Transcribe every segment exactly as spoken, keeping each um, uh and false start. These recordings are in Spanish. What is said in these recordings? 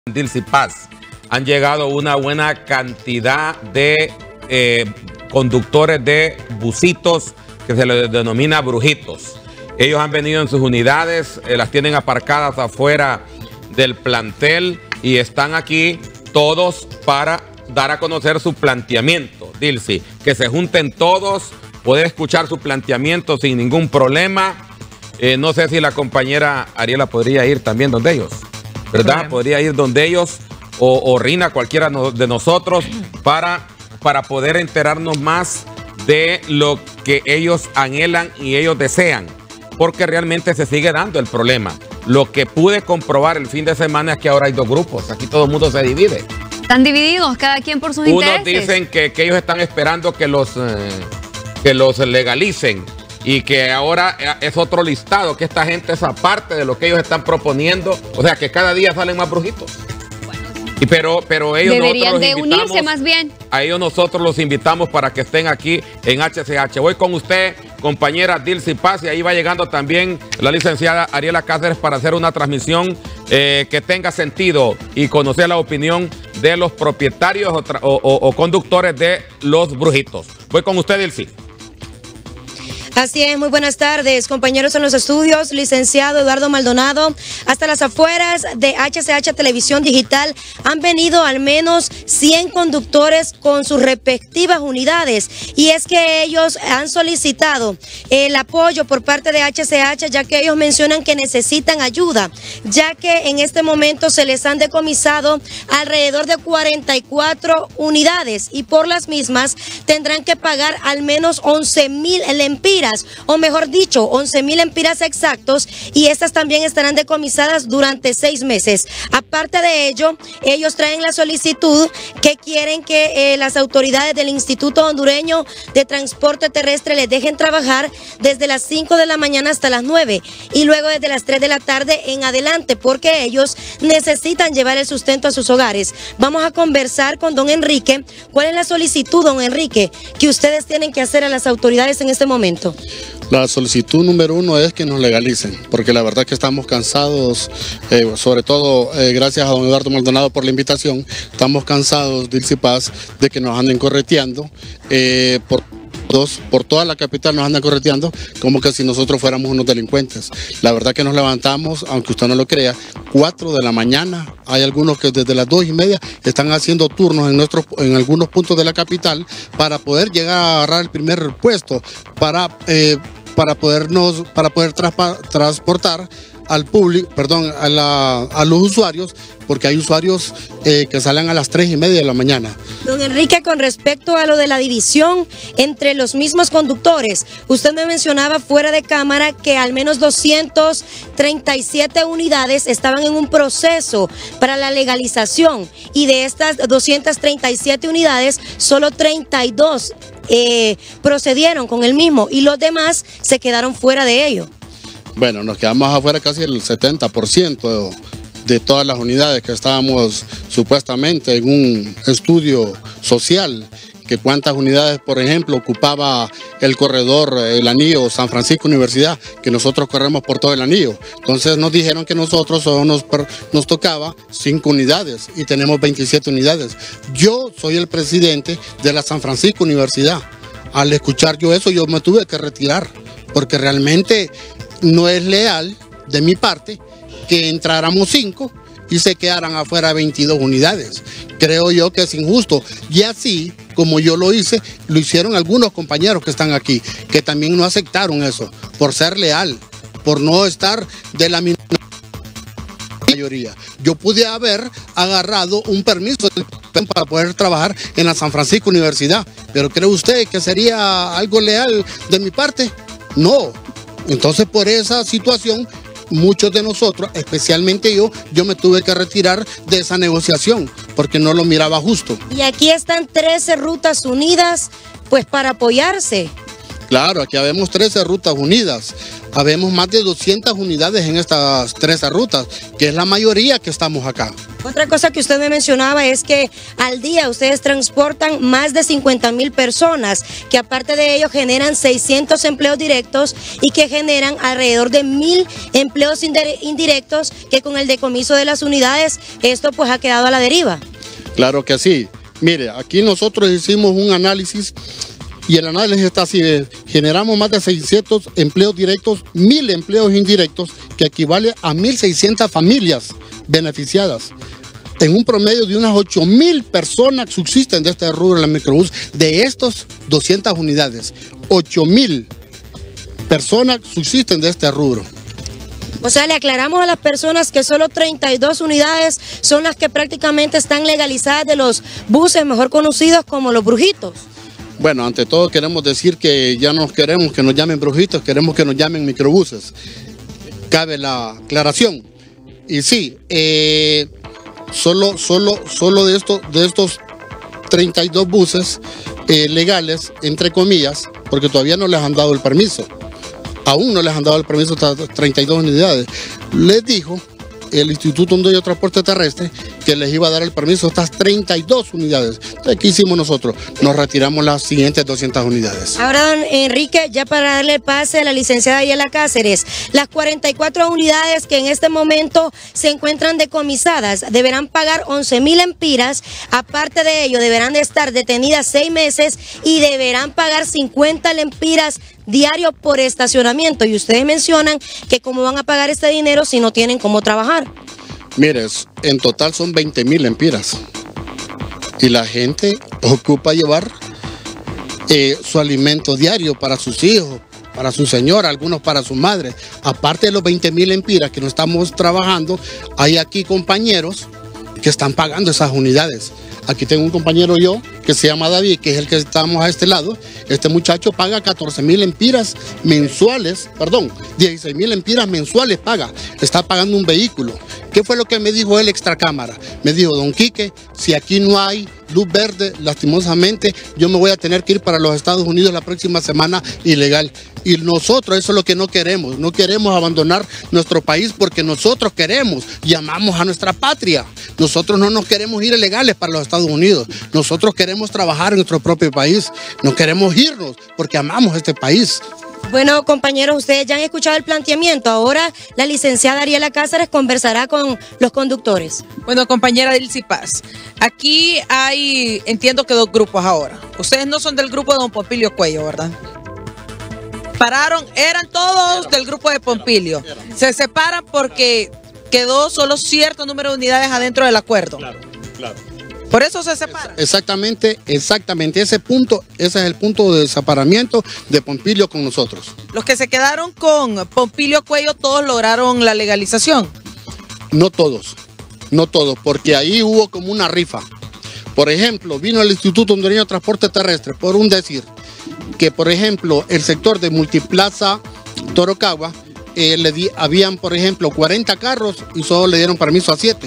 Dilcy Paz. Han llegado una buena cantidad de eh, conductores de busitos que se les denomina brujitos. Ellos han venido en sus unidades, eh, las tienen aparcadas afuera del plantel y están aquí todos para dar a conocer su planteamiento. Dilcy, que se junten todos, poder escuchar su planteamiento sin ningún problema. Eh, no sé si la compañera Ariela podría ir también donde ellos, ¿verdad? Bien. Podría ir donde ellos o, o Rina, cualquiera de nosotros, para, para poder enterarnos más de lo que ellos anhelan y ellos desean, porque realmente se sigue dando el problema. Lo que pude comprobar el fin de semana es que ahora hay dos grupos, aquí todo el mundo se divide. Están divididos, cada quien por sus Unos intereses. Unos dicen que, que ellos están esperando que los, eh, que los legalicen y que ahora es otro listado, que esta gente es aparte de lo que ellos están proponiendo, o sea que cada día salen más brujitos. Bueno, y pero, pero ellos deberían de unirse más bien. A ellos nosotros los invitamos para que estén aquí en H C H. Voy con usted, compañera Dilcy Paz, y ahí va llegando también la licenciada Ariela Cáceres para hacer una transmisión eh, que tenga sentido y conocer la opinión de los propietarios o, o, o conductores de los brujitos. Voy con usted, Dilcy. Así es, muy buenas tardes, compañeros en los estudios, licenciado Eduardo Maldonado. Hasta las afueras de H C H Televisión Digital han venido al menos cien conductores con sus respectivas unidades, y es que ellos han solicitado el apoyo por parte de H C H, ya que ellos mencionan que necesitan ayuda, ya que en este momento se les han decomisado alrededor de cuarenta y cuatro unidades y por las mismas tendrán que pagar al menos once mil lempiras, o mejor dicho, once mil lempiras exactos, y estas también estarán decomisadas durante seis meses. Aparte de ello, ellos traen la solicitud que quieren que eh, las autoridades del Instituto Hondureño de Transporte Terrestre les dejen trabajar desde las cinco de la mañana hasta las nueve y luego desde las tres de la tarde en adelante, porque ellos necesitan llevar el sustento a sus hogares. Vamos a conversar con don Enrique. ¿Cuál es la solicitud, don Enrique, que ustedes tienen que hacer a las autoridades en este momento? La solicitud número uno es que nos legalicen, porque la verdad que estamos cansados, eh, sobre todo eh, gracias a don Eduardo Maldonado por la invitación, estamos cansados, Dilcy Paz, de que nos anden correteando, eh, por, dos, por toda la capital nos andan correteando, como que si nosotros fuéramos unos delincuentes. La verdad que nos levantamos, aunque usted no lo crea, cuatro de la mañana, hay algunos que desde las dos y media están haciendo turnos en, nuestros, en algunos puntos de la capital para poder llegar a agarrar el primer puesto, para... Eh, para podernos, para poder transportar al público, perdón, a, la, a los usuarios, porque hay usuarios eh, que salen a las tres y media de la mañana. Don Enrique, con respecto a lo de la división entre los mismos conductores, usted me mencionaba fuera de cámara que al menos doscientas treinta y siete unidades estaban en un proceso para la legalización, y de estas doscientas treinta y siete unidades, solo treinta y dos eh, procedieron con el mismo, y los demás se quedaron fuera de ello. Bueno, nos quedamos afuera casi el setenta por ciento de todas las unidades que estábamos supuestamente en un estudio social, que cuántas unidades, por ejemplo, ocupaba el corredor, el anillo San Francisco Universidad, que nosotros corremos por todo el anillo. Entonces nos dijeron que nosotros solo nos, nos tocaba cinco unidades y tenemos veintisiete unidades. Yo soy el presidente de la San Francisco Universidad. Al escuchar yo eso, yo me tuve que retirar, porque realmente no es leal de mi parte que entráramos cinco y se quedaran afuera veintidós unidades. Creo yo que es injusto. Y así, como yo lo hice, lo hicieron algunos compañeros que están aquí, que también no aceptaron eso, por ser leal, por no estar de la mayoría. Yo pude haber agarrado un permiso para poder trabajar en la San Francisco Universidad, pero ¿cree usted que sería algo leal de mi parte? No. Entonces, por esa situación, muchos de nosotros, especialmente yo, yo me tuve que retirar de esa negociación porque no lo miraba justo. Y aquí están trece rutas unidas, pues para apoyarse. Claro, aquí habemos trece rutas unidas. Habemos más de doscientas unidades en estas trece rutas, que es la mayoría que estamos acá. Otra cosa que usted me mencionaba es que al día ustedes transportan más de cincuenta mil personas, que aparte de ello generan seiscientos empleos directos y que generan alrededor de mil empleos indirectos, que con el decomiso de las unidades esto pues ha quedado a la deriva. Claro que sí. Mire, aquí nosotros hicimos un análisis y el análisis está así, de, generamos más de seiscientos empleos directos, mil empleos indirectos, que equivale a mil seiscientas familias beneficiadas. En un promedio de unas ocho mil personas subsisten de este rubro en la microbús, de estos doscientas unidades. ocho mil personas subsisten de este rubro. O sea, le aclaramos a las personas que solo treinta y dos unidades son las que prácticamente están legalizadas de los buses mejor conocidos como los brujitos. Bueno, ante todo queremos decir que ya no queremos que nos llamen brujitos, queremos que nos llamen microbuses. Cabe la aclaración. Y sí, eh, solo, solo, solo de, estos, de estos treinta y dos buses eh, legales, entre comillas, porque todavía no les han dado el permiso. Aún no les han dado el permiso a treinta y dos unidades. Les dijo el Instituto Hondureño de Transporte Terrestre que les iba a dar el permiso a estas treinta y dos unidades. Entonces, ¿qué hicimos nosotros? Nos retiramos las siguientes doscientas unidades. Ahora, don Enrique, ya para darle pase a la licenciada Ayala Cáceres, las cuarenta y cuatro unidades que en este momento se encuentran decomisadas deberán pagar once mil empiras. Aparte de ello, deberán de estar detenidas seis meses y deberán pagar cincuenta lempiras diario por estacionamiento. Y ustedes mencionan que cómo van a pagar este dinero si no tienen cómo trabajar. Mire, en total son veinte mil empiras. Y la gente ocupa llevar eh, su alimento diario para sus hijos, para su señora, algunos para su madre. Aparte de los veinte mil empiras que no estamos trabajando, hay aquí compañeros que están pagando esas unidades. Aquí tengo un compañero yo que se llama David, que es el que estamos a este lado. Este muchacho paga catorce mil empiras mensuales, perdón, dieciséis mil empiras mensuales paga. Está pagando un vehículo. ¿Qué fue lo que me dijo él extracámara? Me dijo, don Quique, si aquí no hay luz verde, lastimosamente, yo me voy a tener que ir para los Estados Unidos la próxima semana ilegal. Y nosotros eso es lo que no queremos. No queremos abandonar nuestro país porque nosotros queremos y amamos a nuestra patria. Nosotros no nos queremos ir ilegales para los Estados Unidos. Nosotros queremos trabajar en nuestro propio país. No queremos irnos porque amamos este país. Bueno, compañeros, ustedes ya han escuchado el planteamiento. Ahora la licenciada Ariela Cáceres conversará con los conductores. Bueno, compañera Dilcy Paz, aquí hay, entiendo que dos grupos ahora. Ustedes no son del grupo de don Pompilio Cuello, ¿verdad? Pararon, eran todos del grupo de Pompilio. Se separan porque quedó solo cierto número de unidades adentro del acuerdo. Claro, claro. Por eso se separan. Exactamente, exactamente. Ese punto, ese es el punto de separamiento de Pompilio con nosotros. Los que se quedaron con Pompilio Cuello, todos lograron la legalización. No todos, no todos, porque ahí hubo como una rifa. Por ejemplo, vino el Instituto Hondureño de Transporte Terrestre, por un decir, que por ejemplo, el sector de Multiplaza Torocagua, eh, le di, habían por ejemplo cuarenta carros y solo le dieron permiso a siete.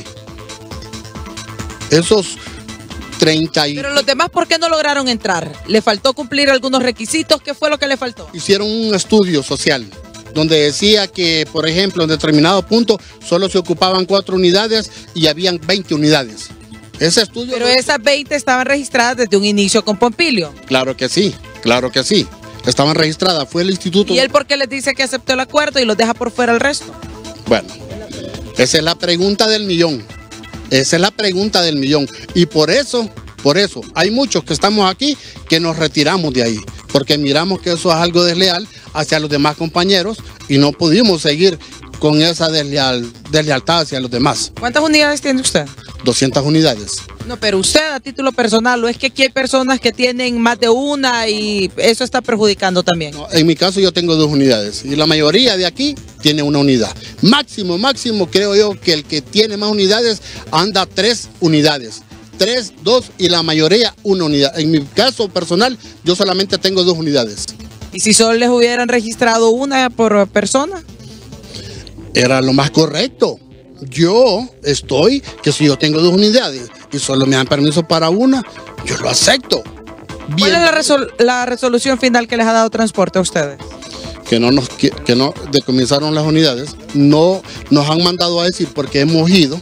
Esos treinta y... Pero los demás, ¿por qué no lograron entrar? ¿Le faltó cumplir algunos requisitos? ¿Qué fue lo que le faltó? Hicieron un estudio social donde decía que, por ejemplo, en determinado punto solo se ocupaban cuatro unidades y habían veinte unidades. Ese estudio... Pero esas veinte estaban registradas desde un inicio con Pompilio. Claro que sí, claro que sí. Estaban registradas, fue el instituto... ¿Y él por qué les dice que aceptó el acuerdo y los deja por fuera el resto? Bueno, esa es la pregunta del millón. Esa es la pregunta del millón. Y por eso, por eso, hay muchos que estamos aquí que nos retiramos de ahí. Porque miramos que eso es algo desleal hacia los demás compañeros y no pudimos seguir con esa desleal, deslealtad hacia los demás. ¿Cuántas unidades tiene usted? doscientas unidades. No, pero usted a título personal, ¿o es que aquí hay personas que tienen más de una y eso está perjudicando también? No, en mi caso yo tengo dos unidades y la mayoría de aquí tiene una unidad. Máximo, máximo creo yo que el que tiene más unidades anda tres unidades. Tres, dos y la mayoría una unidad. En mi caso personal yo solamente tengo dos unidades. ¿Y si solo les hubieran registrado una por persona? Era lo más correcto. Yo estoy, que si yo tengo dos unidades y solo me dan permiso para una, yo lo acepto. ¿Cuál es la, resol la resolución final que les ha dado transporte a ustedes? Que no nos que, que no decomisaron las unidades, no nos han mandado a decir porque hemos ido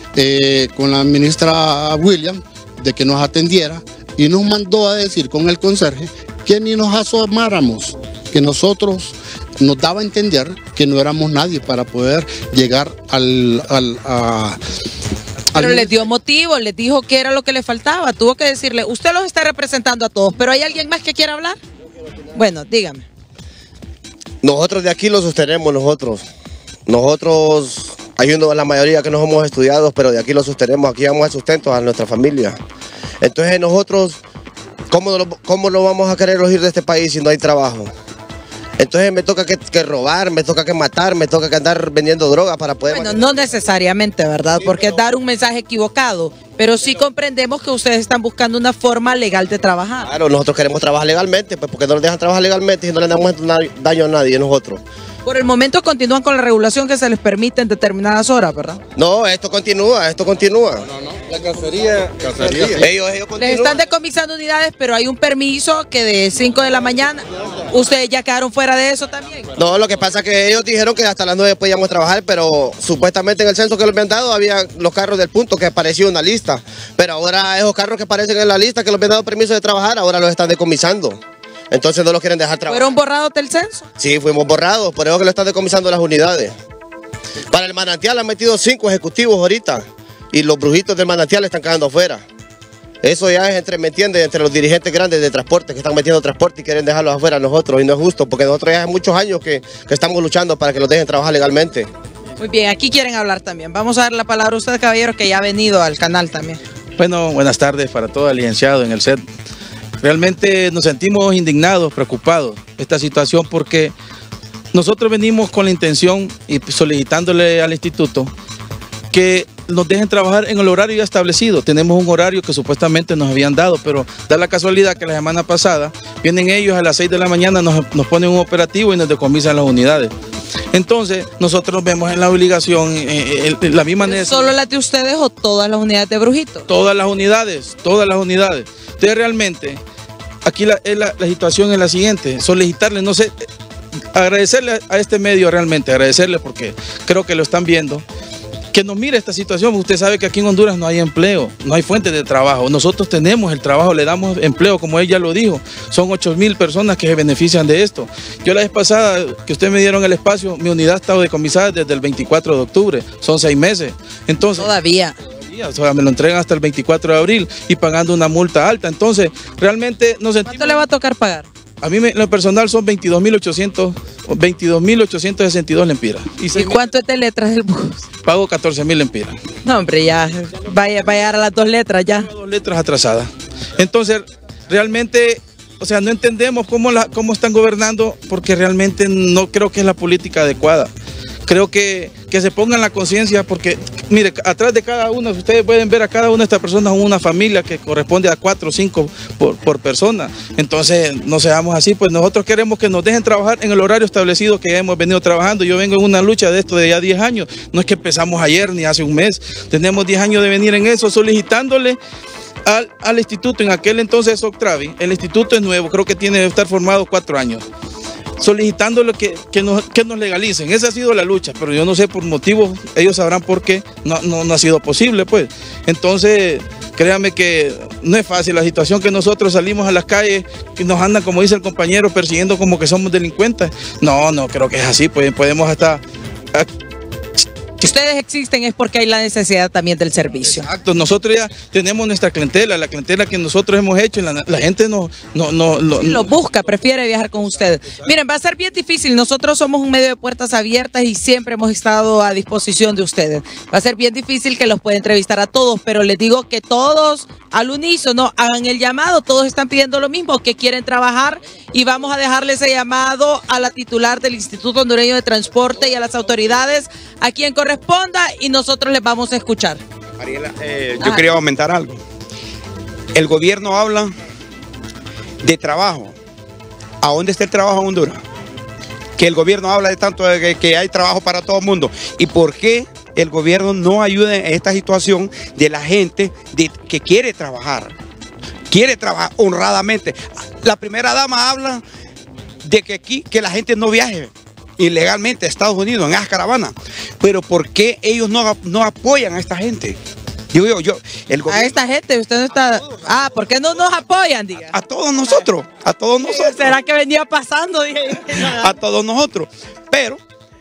eh, con la ministra William de que nos atendiera y nos mandó a decir con el conserje que ni nos asomáramos, que nosotros nos daba a entender que no éramos nadie para poder llegar al... al a, Pero les dio motivo, les dijo que era lo que le faltaba. Tuvo que decirle, usted los está representando a todos, pero ¿hay alguien más que quiera hablar? Bueno, dígame. Nosotros de aquí lo sostenemos nosotros. Nosotros, hay uno, la mayoría que no somos estudiados, pero de aquí lo sostenemos. Aquí damos el sustento a nuestra familia. Entonces nosotros, ¿cómo lo, cómo lo vamos a querer ir de este país si no hay trabajo? Entonces me toca que, que robar, me toca que matar, me toca que andar vendiendo droga para poder... Bueno, no necesariamente, ¿verdad? Porque es dar un mensaje equivocado, pero sí comprendemos que ustedes están buscando una forma legal de trabajar. Claro, nosotros queremos trabajar legalmente, pues porque no nos dejan trabajar legalmente y no le damos daño a nadie nosotros. Por el momento continúan con la regulación que se les permite en determinadas horas, ¿verdad? No, esto continúa, esto continúa. No, no, la cacería, cacería. Ellos, ellos Les están decomisando unidades, pero hay un permiso que de cinco de la mañana, ustedes ya quedaron fuera de eso también. No, lo que pasa es que ellos dijeron que hasta las nueve podíamos trabajar, pero supuestamente en el censo que les habían dado había los carros del punto que apareció en una lista. Pero ahora esos carros que aparecen en la lista que les habían dado permiso de trabajar, ahora los están decomisando. Entonces no los quieren dejar trabajar. ¿Fueron borrados del censo? Sí, fuimos borrados, por eso que lo están decomisando las unidades. Para el manantial han metido cinco ejecutivos ahorita y los brujitos del manantial están quedando afuera. Eso ya es entre, ¿me entiendes? Entre los dirigentes grandes de transporte que están metiendo transporte y quieren dejarlos afuera a nosotros y no es justo porque nosotros ya hace muchos años que, que estamos luchando para que los dejen trabajar legalmente. Muy bien, aquí quieren hablar también. Vamos a dar la palabra a usted, caballero, que ya ha venido al canal también. Bueno, buenas tardes para todo el licenciado en el set. Realmente nos sentimos indignados, preocupados de esta situación porque nosotros venimos con la intención y solicitándole al instituto que nos dejen trabajar en el horario ya establecido. Tenemos un horario que supuestamente nos habían dado, pero da la casualidad que la semana pasada vienen ellos a las seis de la mañana, nos, nos ponen un operativo y nos decomisan las unidades. Entonces, nosotros nos vemos en la obligación, eh, eh, la misma necesidad. ¿Solo las de ustedes o todas las unidades de Brujitos? Todas las unidades, todas las unidades. Entonces, realmente, aquí la, la, la situación es la siguiente, solicitarle, no sé, agradecerle a este medio realmente, agradecerle porque creo que lo están viendo, que nos mire esta situación. Usted sabe que aquí en Honduras no hay empleo, no hay fuentes de trabajo. Nosotros tenemos el trabajo, le damos empleo, como ella lo dijo. Son ocho mil personas que se benefician de esto. Yo la vez pasada que ustedes me dieron el espacio, mi unidad ha estado decomisada desde el veinticuatro de octubre. Son seis meses. Entonces, todavía. O sea, me lo entregan hasta el veinticuatro de abril y pagando una multa alta. Entonces, realmente nos sentimos... ¿Cuánto le va a tocar pagar? A mí me, lo personal son veintidós mil ochocientos sesenta y dos lempiras. ¿Y, ¿Y cuánto es de letras del bus? Pago catorce mil lempiras. No, hombre, ya vaya, vaya a las dos letras ya. Dos letras atrasadas. Entonces, realmente, o sea, no entendemos cómo, la, cómo están gobernando porque realmente no creo que es la política adecuada. Creo que, que se pongan la conciencia porque, mire, atrás de cada uno, ustedes pueden ver a cada una de estas personas una familia que corresponde a cuatro o cinco por, por persona. Entonces, no seamos así, pues nosotros queremos que nos dejen trabajar en el horario establecido que hemos venido trabajando. Yo vengo en una lucha de esto de ya diez años, no es que empezamos ayer ni hace un mes, tenemos diez años de venir en eso, solicitándole al, al instituto, en aquel entonces Octravi, el instituto es nuevo, creo que tiene que estar formado cuatro años. Solicitándole que, que, nos, que nos legalicen. Esa ha sido la lucha, pero yo no sé por motivos, ellos sabrán por qué no, no, no ha sido posible, pues. Entonces, créanme que no es fácil la situación que nosotros salimos a las calles y nos andan, como dice el compañero, persiguiendo como que somos delincuentes. No, no creo que es así, pues podemos hasta... Si ustedes existen es porque hay la necesidad también del servicio. Exacto, nosotros ya tenemos nuestra clientela, la clientela que nosotros hemos hecho, la, la gente no, no, no, no, sí, lo busca, prefiere viajar con ustedes. Miren, va a ser bien difícil, nosotros somos un medio de puertas abiertas y siempre hemos estado a disposición de ustedes. Va a ser bien difícil que los pueda entrevistar a todos, pero les digo que todos al unísono hagan el llamado, todos están pidiendo lo mismo, que quieren trabajar y vamos a dejarle ese llamado a la titular del Instituto Hondureño de Transporte y a las autoridades a quien corresponda y nosotros les vamos a escuchar. Mariela, eh, yo quería aumentar algo. El gobierno habla de trabajo. ¿A dónde está el trabajo en Honduras? Que el gobierno habla de tanto de que, que hay trabajo para todo el mundo. ¿Y por qué el gobierno no ayuda en esta situación de la gente de, que quiere trabajar? quiere trabajar honradamente. La primera dama habla de que aquí, que la gente no viaje ilegalmente a Estados Unidos en esas caravanas. Pero ¿por qué ellos no, no apoyan a esta gente? Digo yo, yo, el a esta gente, usted no está... Ah, ¿por qué no nos apoyan? Diga. A, a todos nosotros, a todos nosotros. ¿Será que venía pasando? Dije. A todos nosotros. Pero,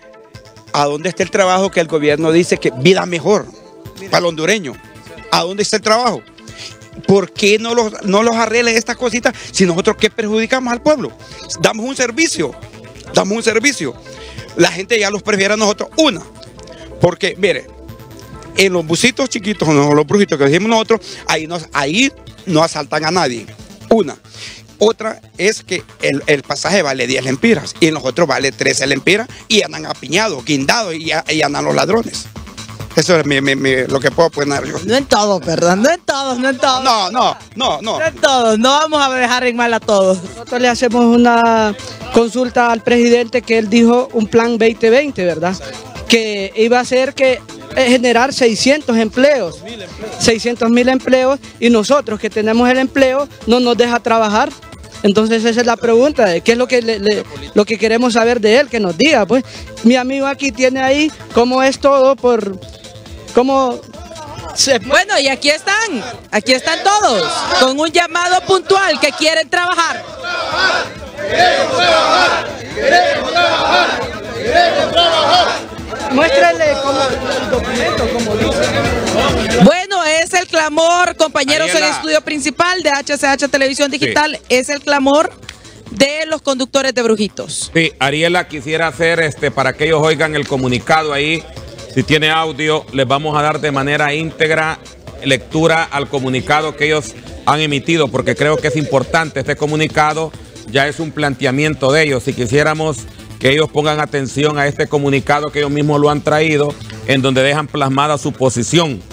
¿a dónde está el trabajo que el gobierno dice que vida mejor para el hondureño? ¿A dónde está el trabajo? ¿Por qué no los, no los arreglan estas cositas si nosotros qué perjudicamos al pueblo? Damos un servicio, damos un servicio. La gente ya los prefiere a nosotros. Una, porque, mire, en los busitos chiquitos, no, los brujitos que decimos nosotros, ahí no, ahí no asaltan a nadie. Una. Otra es que el, el pasaje vale diez lempiras y en los otros vale trece lempiras y andan apiñados, guindados y, y andan los ladrones. Eso es mi, mi, mi, lo que puedo poner yo. No en todos, perdón, no en todos, no en todos. No, no, no, no. No en todos, no vamos a dejar en mal a todos. Nosotros le hacemos una consulta al presidente que él dijo un plan veinte veinte, ¿verdad? Que iba a ser que generar seiscientos empleos, seiscientos mil empleos, y nosotros que tenemos el empleo no nos deja trabajar. Entonces esa es la pregunta, de qué es lo que, le, le, lo que queremos saber de él, que nos diga. Pues mi amigo aquí tiene ahí cómo es todo por... cómo se... Bueno, y aquí están, aquí están todos, con un llamado puntual que quieren trabajar. ¡Queremos trabajar! ¡Queremos trabajar! ¡Queremos trabajar! Muéstrele como el documento, como dice. Bueno, es el clamor, compañeros, Ariela. en el estudio principal de H C H Televisión Digital, sí. Es el clamor de los conductores de Brujitos. Sí, Ariela quisiera hacer, este, para que ellos oigan el comunicado ahí, si tiene audio, les vamos a dar de manera íntegra lectura al comunicado que ellos han emitido, porque creo que es importante. Este comunicado ya es un planteamiento de ellos. Si quisiéramos que ellos pongan atención a este comunicado que ellos mismos lo han traído, en donde dejan plasmada su posición.